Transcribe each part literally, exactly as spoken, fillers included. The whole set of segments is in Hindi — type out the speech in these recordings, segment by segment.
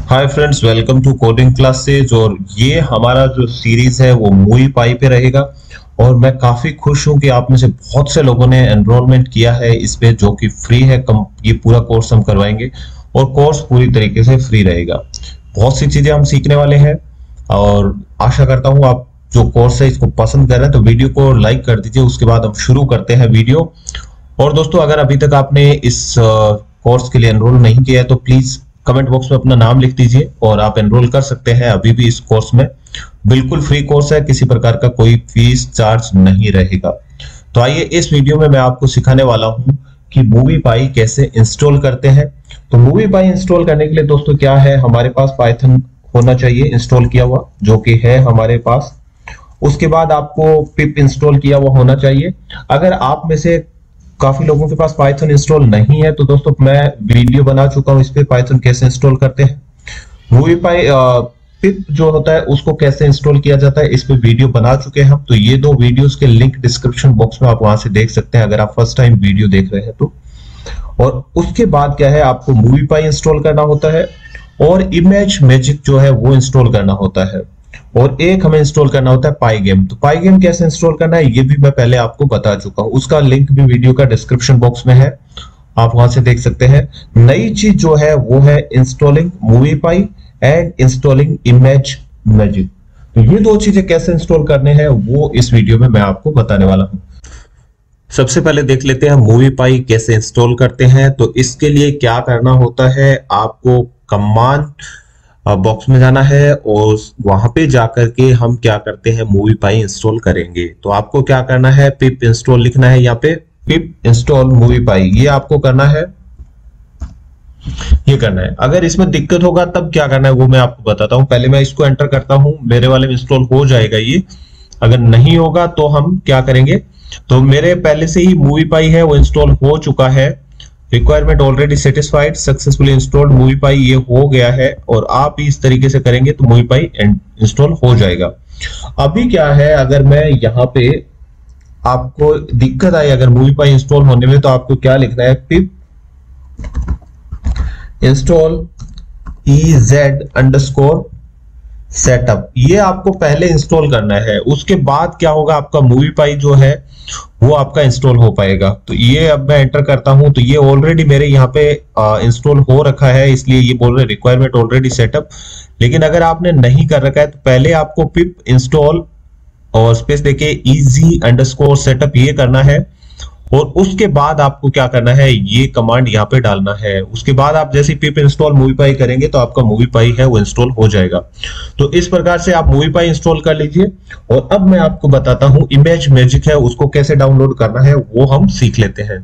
Hi friends, welcome to coding classes. और ये हमारा जो सीरीज है वो मूवी पाई पे रहेगा। और मैं काफी खुश हूं कि आप में से बहुत से लोगों ने एनरोलमेंट किया है इस पे, जो कि फ्री है। कम ये पूरा कोर्स हम करवाएंगे और कोर्स पूरी तरीके से फ्री रहेगा। बहुत सी चीजें हम सीखने वाले हैं और आशा करता हूं आप जो कोर्स है इसको पसंद कर रहे हैं। तो वीडियो को लाइक कर दीजिए, उसके बाद हम शुरू करते हैं वीडियो। और दोस्तों, अगर अभी तक आपने इस कोर्स के लिए एनरोल नहीं किया है तो प्लीज कमेंट बॉक्स में अपना नाम लिख दीजिए और आप एनरोल कर सकते हैं अभी भी इस कोर्स में। बिल्कुल फ्री कोर्स है, किसी प्रकार का कोई फीस चार्ज नहीं रहेगा। तो आइए, इस वीडियो में मैं आपको सिखाने वाला हूं कि मूवी पाई कैसे इंस्टॉल करते हैं। तो मूवी पाई इंस्टॉल करने के लिए दोस्तों क्या है, हमारे पास पाइथन होना चाहिए इंस्टॉल किया हुआ, जो कि है हमारे पास। उसके बाद आपको पिप इंस्टॉल किया हुआ होना चाहिए। अगर आप में से काफी लोगों के पास पाइथन इंस्टॉल नहीं है तो दोस्तों मैं वीडियो बना चुका हूं इस पे, पाइथन कैसे इंस्टॉल करते हैं। मूवी पाई पिप जो होता है उसको कैसे इंस्टॉल किया जाता है, इस पे वीडियो बना चुके हैं हम। तो ये दो वीडियोस के लिंक डिस्क्रिप्शन बॉक्स में आप वहां से देख सकते हैं अगर आप फर्स्ट टाइम वीडियो देख रहे हैं तो। और उसके बाद क्या है, आपको मूवी पाई इंस्टॉल करना होता है और इमेज मैजिक जो है वो इंस्टॉल करना होता है। और एक हमें इंस्टॉल करना होता है पाई गेम। तो पाई गेम कैसे इंस्टॉल करना है ये भी मैं पहले आपको बता चुका हूं, उसका लिंक भी वीडियो का डिस्क्रिप्शन बॉक्स में है, आप वहां से देख सकते हैं। नई चीज जो है वो है installing MoviePy and installing ImageMagick. तो ये दो चीजें कैसे इंस्टॉल करने हैं वो इस वीडियो में मैं आपको बताने वाला हूं। सबसे पहले देख लेते हैं मूवी पाई कैसे इंस्टॉल करते हैं। तो इसके लिए क्या करना होता है, आपको कमांड बॉक्स में जाना है और वहां पे जाकर के हम क्या करते हैं, मूवी पाई इंस्टॉल करेंगे। तो आपको क्या करना है, पिप इंस्टॉल लिखना है यहाँ पे, पिप इंस्टॉल मूवी पाई, ये आपको करना है, ये करना है। अगर इसमें दिक्कत होगा तब क्या करना है वो मैं आपको बताता हूं। पहले मैं इसको एंटर करता हूं, मेरे वाले में इंस्टॉल हो जाएगा ये। अगर नहीं होगा तो हम क्या करेंगे, तो मेरे पहले से ही मूवी पाई है वो इंस्टॉल हो चुका है। Requirement already satisfied, successfully installed MoviePy, ये हो गया है। और आप इस तरीके से करेंगे तो मूवी पाई इंस्टॉल हो जाएगा। अभी क्या है, अगर मैं यहाँ पे आपको दिक्कत आई अगर मूवी पाई इंस्टॉल होने में, तो आपको क्या लिखना है, pip install ez underscore setup, ये आपको पहले इंस्टॉल करना है। उसके बाद क्या होगा, आपका मूवी पाई जो है वो आपका इंस्टॉल हो पाएगा। तो ये अब मैं एंटर करता हूं तो ये ऑलरेडी मेरे यहाँ पे इंस्टॉल हो रखा है, इसलिए ये बोल रहे रिक्वायरमेंट ऑलरेडी सेटअप। लेकिन अगर आपने नहीं कर रखा है तो पहले आपको पिप इंस्टॉल और स्पेस देके इजी अंडरस्कोर सेटअप ये करना है। और उसके बाद आपको क्या करना है, ये कमांड यहाँ पे डालना है। उसके बाद आप जैसे पिप इंस्टॉल मूवी पाई करेंगे तो आपका मूवी पाई है वो इंस्टॉल हो जाएगा। तो इस प्रकार से आप मूवी पाई इंस्टॉल कर लीजिए। और अब मैं आपको बताता हूं इमेज मैजिक है उसको कैसे डाउनलोड करना है, वो हम सीख लेते हैं।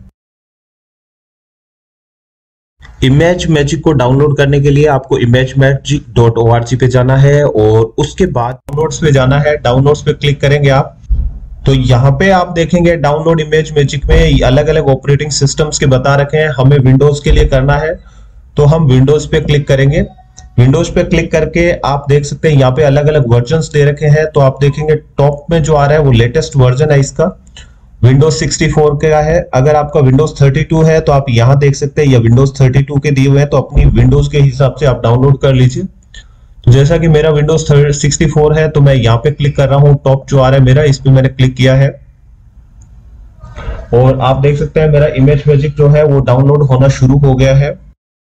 इमेज मैजिक को डाउनलोड करने के लिए आपको ImageMagick dot O R G पे जाना है और उसके बाद डाउनलोड्स पे जाना है। डाउनलोड्स पे क्लिक करेंगे आप तो यहाँ पे आप देखेंगे डाउनलोड इमेज मैजिक में अलग अलग ऑपरेटिंग सिस्टम्स के बता रखे हैं। हमें विंडोज के लिए करना है तो हम विंडोज पे क्लिक करेंगे। विंडोज पे क्लिक करके आप देख सकते हैं यहाँ पे अलग अलग वर्जन्स दे रखे हैं। तो आप देखेंगे टॉप में जो आ रहा है वो लेटेस्ट वर्जन है इसका, विंडोज सिक्सटी फोर का है। अगर आपका विंडोज थर्टी टू है तो आप यहाँ देख सकते हैं या विंडोज थर्टी टू के दिए हुए हैं, तो अपनी विंडोज के हिसाब से आप डाउनलोड कर लीजिए। तो जैसा कि मेरा विंडोज सिक्सटी फोर है तो मैं यहाँ पे क्लिक कर रहा हूँ, टॉप जो आ रहा है मेरा, इस पे मैंने क्लिक किया है और आप देख सकते हैं मेरा इमेज मैजिक जो है वो डाउनलोड होना शुरू हो गया है।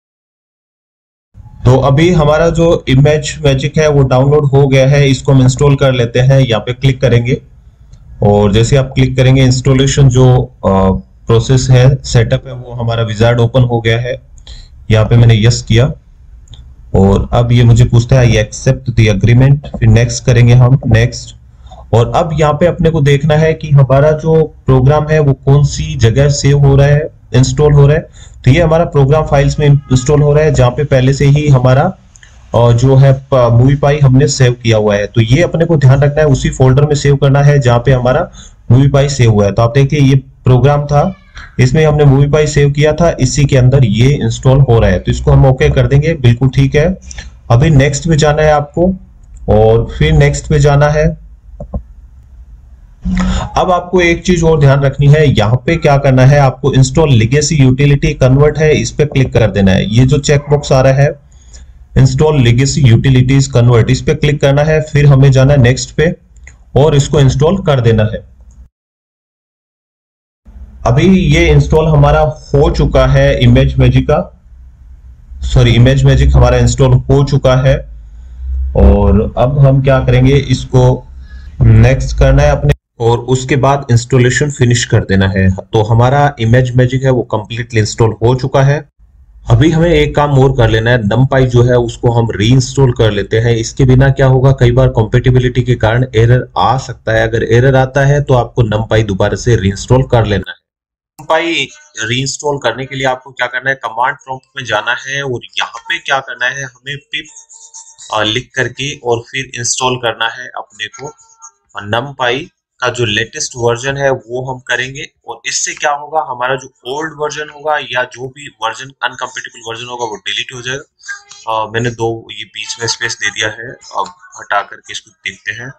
तो अभी हमारा जो इमेज मैजिक है वो डाउनलोड हो गया है, इसको हम इंस्टॉल कर लेते हैं। यहाँ पे क्लिक करेंगे और जैसे आप क्लिक करेंगे इंस्टॉलेशन जो प्रोसेस है, सेटअप है, वो हमारा विजार्ड ओपन हो गया है। यहाँ पे मैंने यस किया और अब ये मुझे पूछता है आई एक्सेप्ट द एग्रीमेंट, फिर नेक्स्ट करेंगे हम, नेक्स्ट। और अब यहाँ पे अपने को देखना है कि हमारा जो प्रोग्राम है वो कौन सी जगह सेव हो रहा है, इंस्टॉल हो रहा है। तो ये हमारा प्रोग्राम फाइल्स में इंस्टॉल हो रहा है, जहाँ पे पहले से ही हमारा और जो है मूवी पाई हमने सेव किया हुआ है। तो ये अपने को ध्यान रखना है, उसी फोल्डर में सेव करना है जहाँ पे हमारा मूवी पाई सेव हुआ है। तो आप देखिए ये प्रोग्राम था, इसमें हमने मूवी पाई सेव किया था, इसी के अंदर ये इंस्टॉल हो रहा है। तो इसको हम ओके कर देंगे, बिल्कुल ठीक है। अभी नेक्स्ट पे जाना है आपको और फिर नेक्स्ट पे जाना है। अब आपको एक चीज और ध्यान रखनी है, यहाँ पे क्या करना है, आपको इंस्टॉल लेगेसी यूटिलिटी कन्वर्ट है, इस पे क्लिक कर देना है। ये जो चेक बॉक्स आ रहा है इंस्टॉल लेगेसी यूटिलिटीज कन्वर्ट, इस पे क्लिक करना है, फिर हमें जाना है नेक्स्ट पे और इसको इंस्टॉल कर देना है। अभी ये इंस्टॉल हमारा हो चुका है, इमेज मैजिक का, सॉरी इमेज मैजिक हमारा इंस्टॉल हो चुका है। और अब हम क्या करेंगे, इसको नेक्स्ट करना है अपने, और उसके बाद इंस्टॉलेशन फिनिश कर देना है। तो हमारा इमेज मैजिक है वो कंप्लीटली इंस्टॉल हो चुका है। अभी हमें एक काम और कर लेना है, नमपाई जो है उसको हम री इंस्टॉल कर लेते हैं। इसके बिना क्या होगा, कई बार कंपेटिबिलिटी के कारण एरर आ सकता है। अगर एरर आता है तो आपको नमपाई दोबारा से री इंस्टॉल कर लेना है। नमपाई री इंस्टॉल करने के लिए आपको क्या करना है, कमांड प्रॉम्प्ट में जाना है और यहाँ पे क्या करना है, हमें पिप लिख करके और फिर इंस्टॉल करना है अपने को नमपाई का जो लेटेस्ट वर्जन है वो हम करेंगे। और इससे क्या होगा, हमारा जो ओल्ड वर्जन होगा या जो भी वर्जन अनकम्पेटेबल वर्जन होगा वो डिलीट हो जाएगा। आ, मैंने दो ये बीच में स्पेस दे दिया है, अब हटा करके इसको देखते हैं।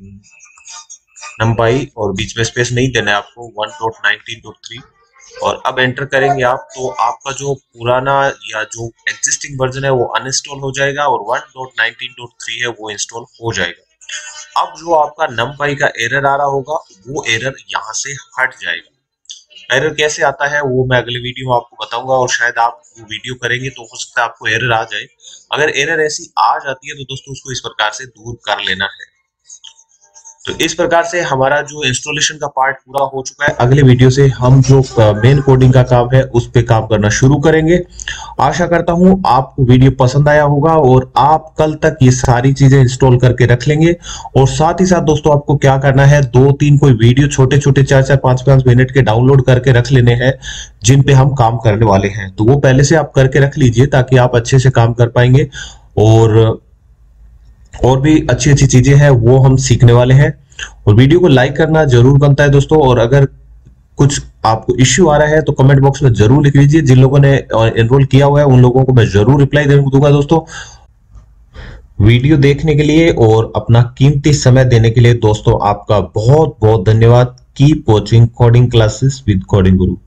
नमपाई और बीच में स्पेस नहीं देना है आपको, one dot nineteen dot three, और अब एंटर करेंगे आप तो आपका जो पुराना या जो एग्जिस्टिंग वर्जन है वो अनइंस्टॉल हो जाएगा और one dot nineteen dot three है वो इंस्टॉल हो जाएगा। अब जो आपका नमपाई का एरर आ रहा होगा वो एरर यहाँ से हट जाएगा। एरर कैसे आता है वो मैं अगले वीडियो में आपको बताऊंगा, और शायद आप वो वीडियो करेंगे तो हो सकता है आपको एरर आ जाए। अगर एरर ऐसी आ जाती है तो दोस्तों उसको इस प्रकार से दूर कर लेना है। तो इस प्रकार से हमारा जो इंस्टॉलेशन का पार्ट पूरा हो चुका है। अगले वीडियो से हम जो मेन कोडिंग का काम है उस पे काम करना शुरू करेंगे। आशा करता हूं आपको वीडियो पसंद आया होगा और आप कल तक ये सारी चीजें इंस्टॉल करके रख लेंगे। और साथ ही साथ दोस्तों आपको क्या करना है, दो तीन कोई वीडियो छोटे छोटे चार चार पांच पांच मिनट के डाउनलोड करके रख लेने हैं जिन पे हम काम करने वाले हैं। तो वो पहले से आप करके रख लीजिए ताकि आप अच्छे से काम कर पाएंगे, और और भी अच्छी अच्छी चीजें हैं वो हम सीखने वाले हैं। और वीडियो को लाइक करना जरूर बनता है दोस्तों, और अगर कुछ आपको इश्यू आ रहा है तो कमेंट बॉक्स में जरूर लिख लीजिए। जिन लोगों ने एनरोल किया हुआ है उन लोगों को मैं जरूर रिप्लाई दूंगा दोस्तों। वीडियो देखने के लिए और अपना कीमती समय देने के लिए दोस्तों आपका बहुत बहुत धन्यवाद। Keep watching coding classes with coding Guru.